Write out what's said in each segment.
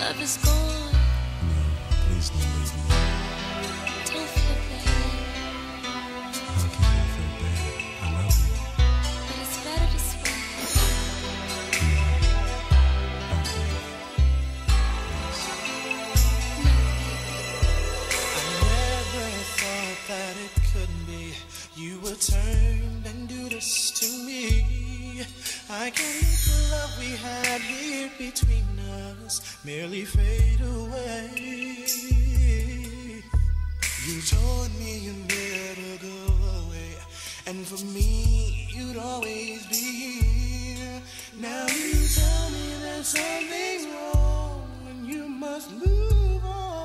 love is gone. No, please don't leave me. Don't feel bad. How can I feel bad? I love you. But it's better this way. That it couldn't be. You would turn and do this to me. I can't let the love we had here between us merely fade away. You told me you'd never go away, and for me you'd always be here. Now you tell me that something's wrong and you must move on.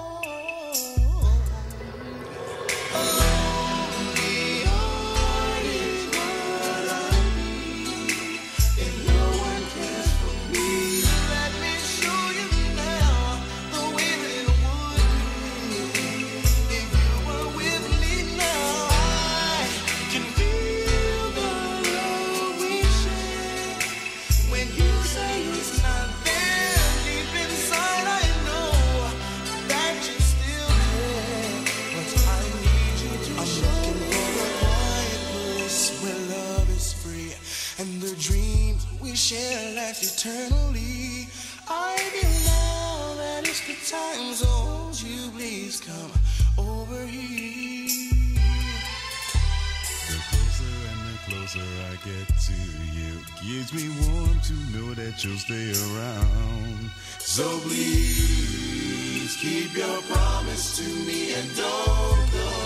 Share life eternally. I know that it's the time, so won't you please come over here? The closer and the closer I get to you, gives me warm to know that you'll stay around. So please keep your promise to me and don't go.